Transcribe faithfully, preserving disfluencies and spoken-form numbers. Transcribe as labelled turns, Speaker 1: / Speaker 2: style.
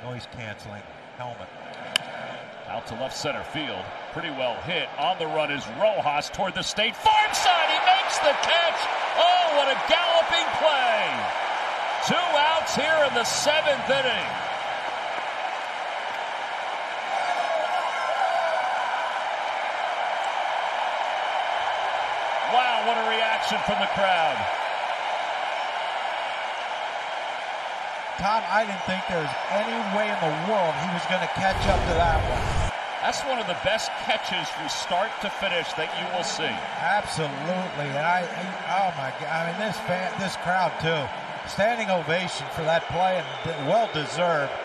Speaker 1: Noise canceling helmet.
Speaker 2: Out to left center field. Pretty well hit. On the run is Rojas toward the State Farm side. He makes the catch. Oh, what a galloping play. Two outs here in the seventh inning. Wow, what a reaction from the crowd.
Speaker 1: Tom, I didn't think there was any way in the world he was going to catch up to that one.
Speaker 2: That's one of the best catches from start to finish that you will see.
Speaker 1: Absolutely. And I, oh my God, I mean, this fan, this crowd too. Standing ovation for that play, and well deserved.